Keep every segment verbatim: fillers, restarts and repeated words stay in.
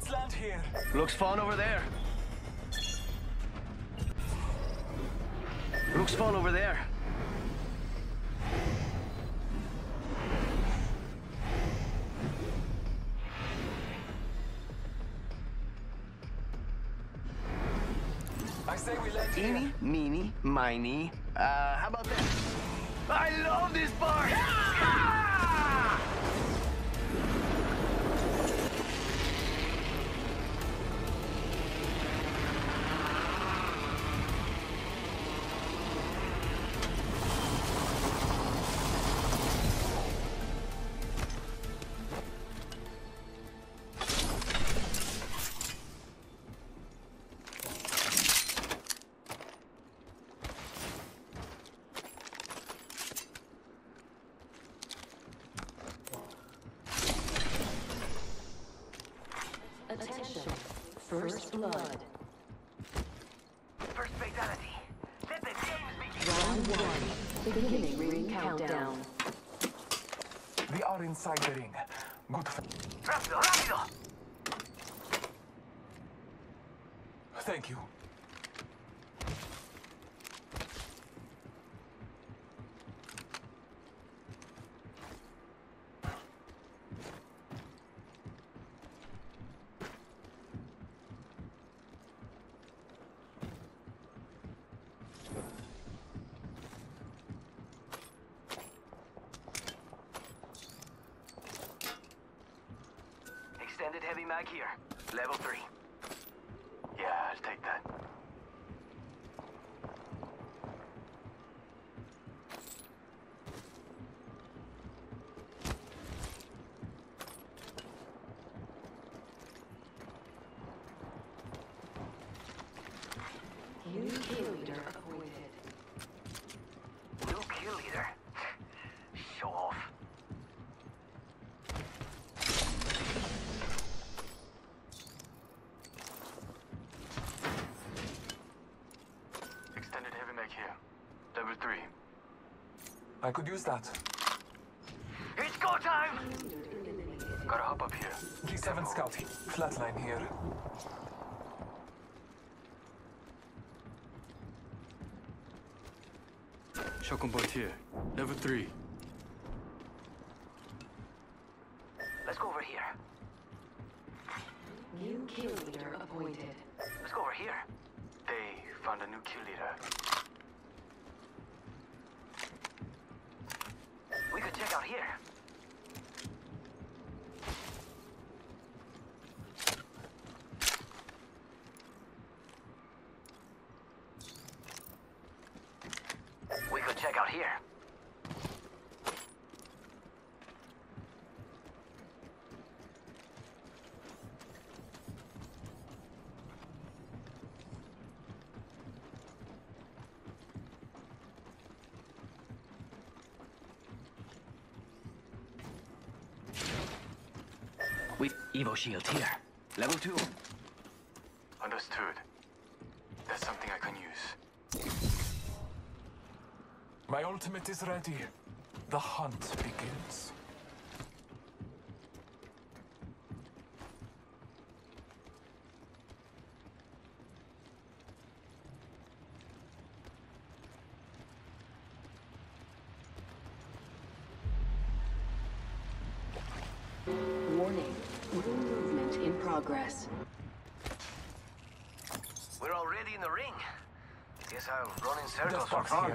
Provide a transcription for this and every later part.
Let's land here. Looks fun over there. Looks fun over there. I say we land here. Eeny, meeny, miny. Uh, how about that? I love this part! Ah! Attention. First blood. First fatality. Let the games begin. Round one. Beginning ring countdown. We are inside the ring. Good. Rápido, rápido! Thank you. Extended heavy mag here. Level three. Yeah, I'll take that. New kill leader appointed. New kill leader. Show off. Extended heavy mag here. Level three. I could use that. It's go time! Gotta hop up here. G seven scouting. Flatline here. Shock on board here. Level three. Let's go over here. New kill leader appointed. Let's go over here. They found a new kill leader. We could check out here. We could check out here. We Evo shield here. Level two. Understood. That's something I can use. My ultimate is ready. The hunt begins. Warning. Room movement in progress. We're already in the ring. Guess I'll run in circles Death for box fun. here.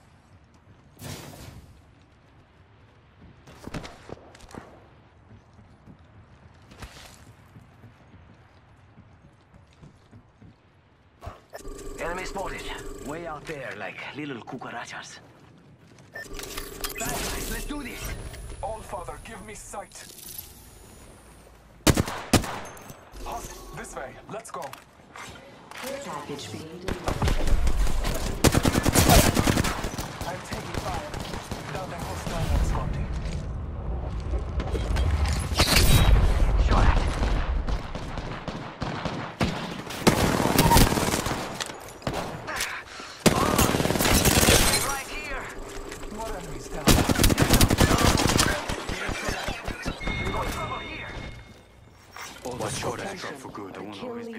Enemy spotted. Way out there, like little cucarachas. Bad guys, let's do this. All Father, give me sight. Husk, this way. Let's go. Package being I'm taking fire. Down the hostile and Scotty. Shot at. Oh, right here. More enemies down. We're going trouble here. All the short ass drop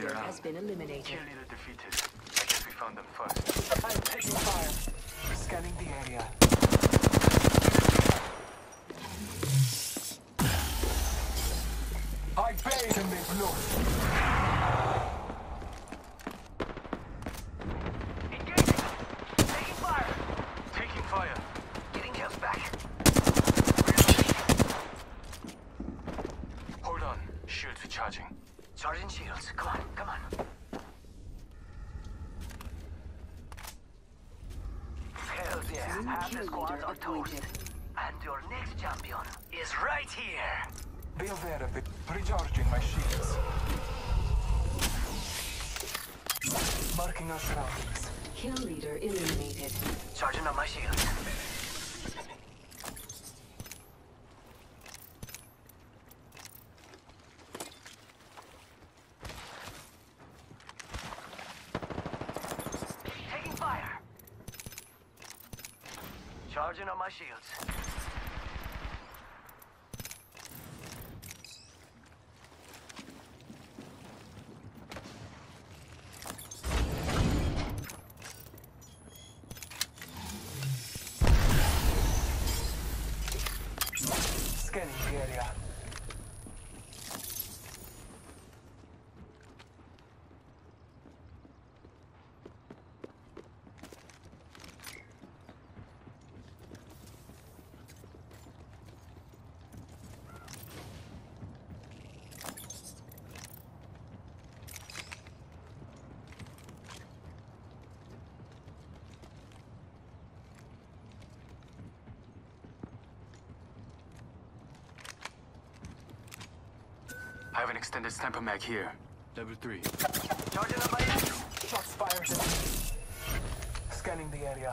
Cheerleader has been eliminated. Cheerleader defeated. I guess we found them first. I'm taking fire. Scanning the area. I bathe in their blood. Engaging! Taking fire! Taking fire. Getting kills back. Hold on. Shields recharging. Charging shields. Come on, come on. Hell yeah. New Half the kill squads leader are toast. appointed. And your next champion is right here. Be aware of it. Recharging my shields. Marking our surroundings. Kill leader eliminated. Charging on my shield. Taking fire. Charging on my shields. Scanning the area. I have an extended sniper mag here. Level three. Charging on my shield. Shots fired at me. Scanning the area.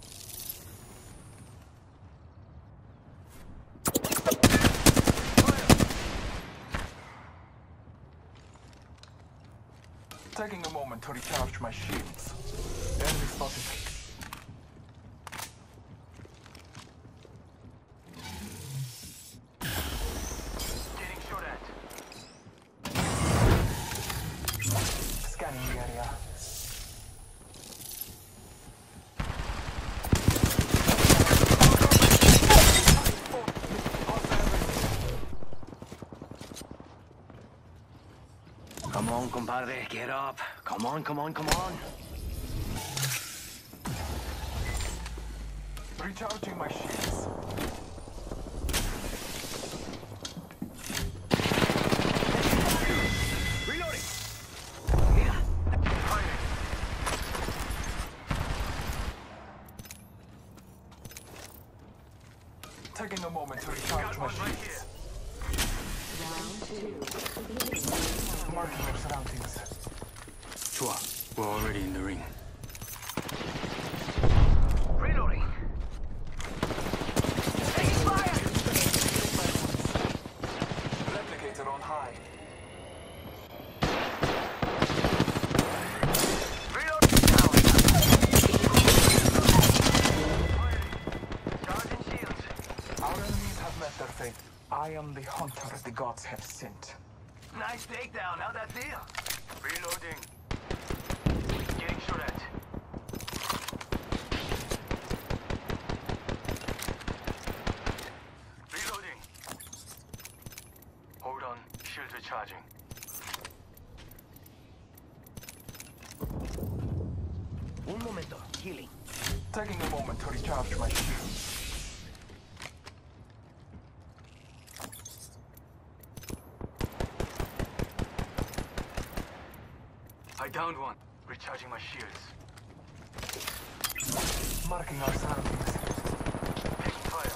Taking a moment to recharge my shields. Enemy spotted. Getting shot at. Scanning the area. Come on, compadre, get up. Come on, come on, come on. Recharging my shields. Reloading. Yeah. Firing. Taking a moment to recharge Got my one right shields. here. Round two. Marking our surroundings. Chua, we're already in the ring. Reloading. Taking fire. Replicator on high. Reloading. Charging shields. Our enemies have met their fate. I am the hunter the gods have sent. Nice takedown. How'd that feel? Reloading. Getting shot at. Reloading. Hold on. Shields recharging. Un momento. Healing. Taking a moment to recharge my shields. I downed one. Recharging my shields. Marking our surroundings. Taking fire.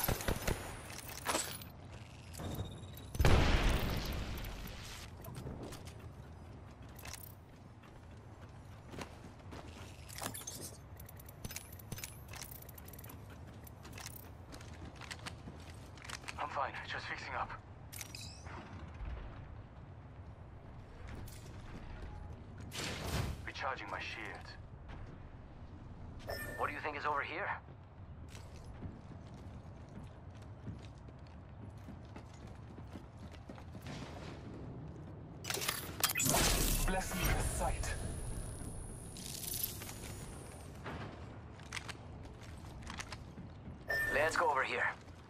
I'm fine. Just fixing up. Recharging my shield. What do you think is over here? Bless me with sight. Let's go over here.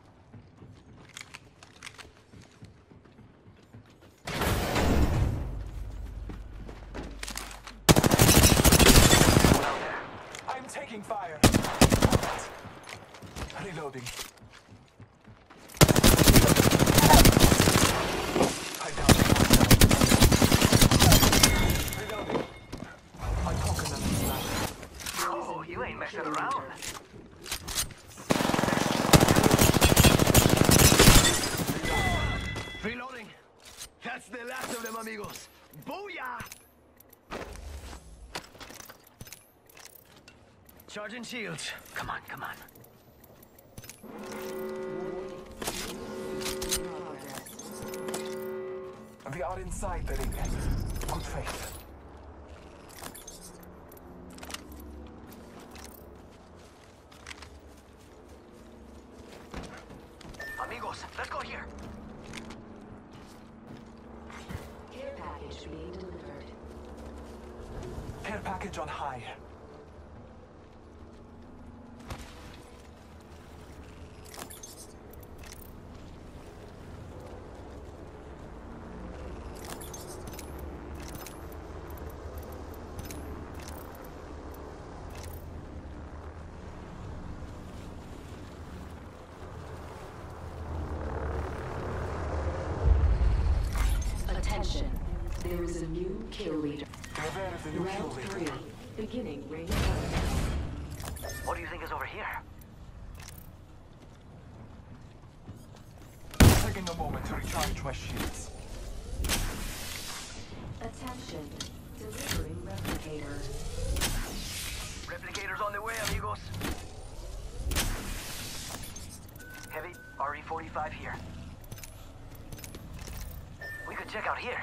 I'm taking fire. Reloading. I downed the hostile. Reloading. I'm talking to them now. Oh, you ain't messing around. Reloading. That's the last of them, amigos. Booyah! Charging shields. Come on, come on. We are inside the ring. Good faith. Amigos, let's go here. Care package being delivered. Care package on high. Attention. There is a new kill leader. Beware of the new kill Round leader. three. Beginning ring countdown. What do you think is over here? Taking a moment to recharge my shields. Attention. Delivering replicator. Replicators on the way, amigos. Heavy R E forty-five here. We could check out here.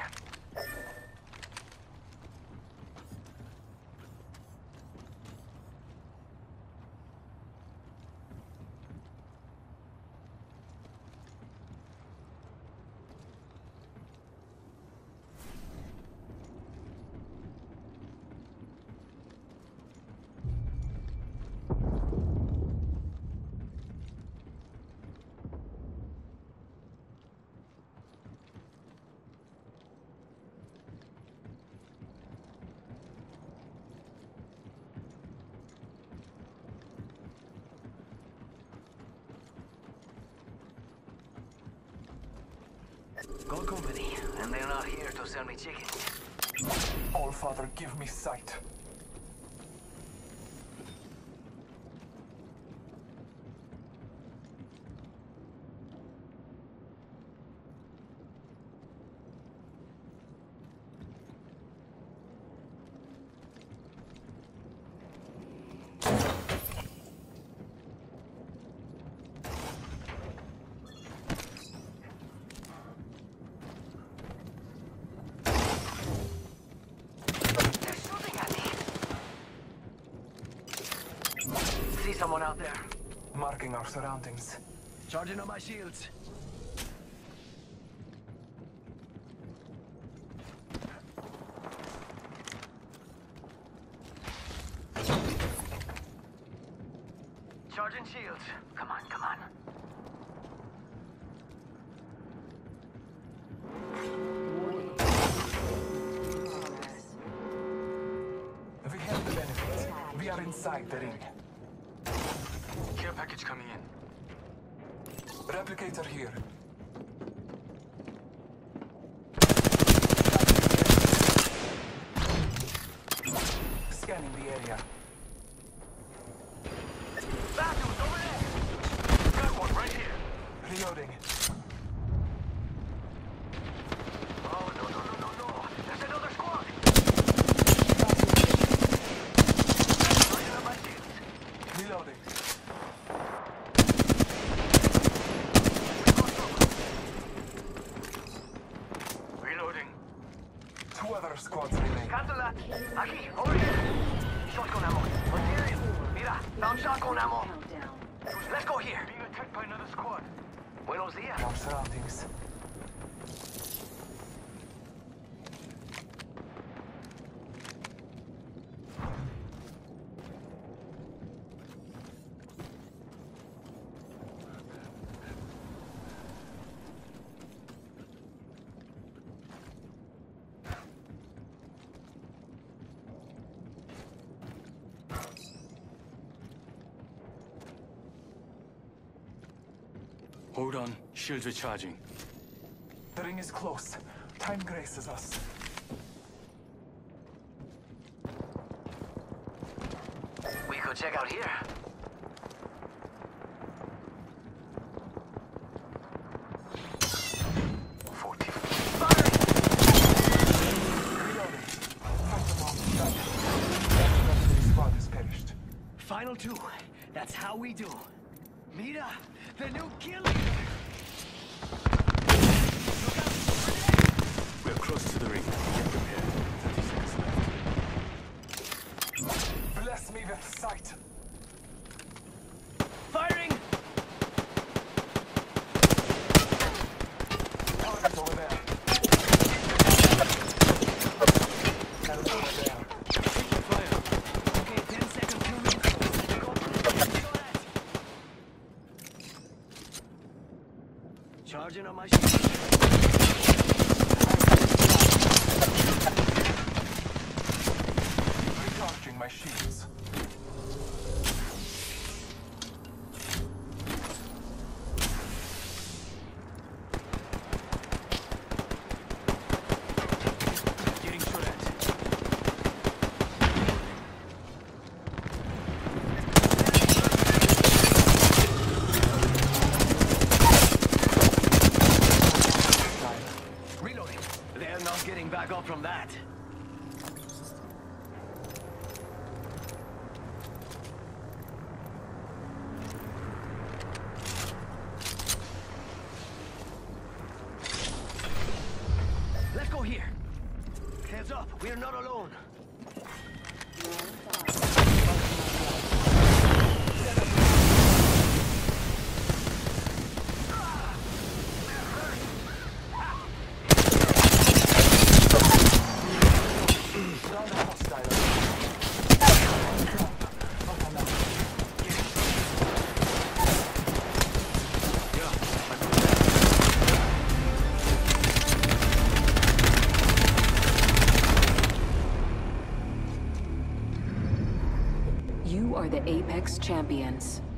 Gold company, and they're not here to sell me chicken. All Father, give me sight. They're shooting at me. See someone out there? Marking our surroundings. Charging on my shields. Charging shields. Come on, come on. Warning. Progress. We have the benefit. We are inside the ring. Care package coming in. Replicator here. Scanning the area. That dude's over there. Got one right here. Reloading. Oh, no, no, no, no, no. There's another squad. Charging on my shields. Reloading. Reloading. Two other squads remain. Cancel that. Aquí, over here. Shotgun ammo. Material. Mira, found shotgun ammo. Countdown. Let's go here. Being attacked by another squad. Buenos dias. Our surroundings. Hold on. Shields recharging. The ring is close. Time graces us. We could check out here. Forty. Reloading. Fight them off. Done. The rest of the squad has perished. Final two. That's how we do. Mira, the new kill leader. We're close to the ring. Get prepared. thirty seconds left. Bless me with sight. Firing! Target over there. Enemy over there. Taking fire. Okay, ten seconds till ring close. Go. Go that. Charging on my shield. Recharging my shields. Getting shot at. Reloading. They're not getting back up from that. Let's go here. Heads up, we're not alone. Down the hostile. Not enough. You are the Apex Champions.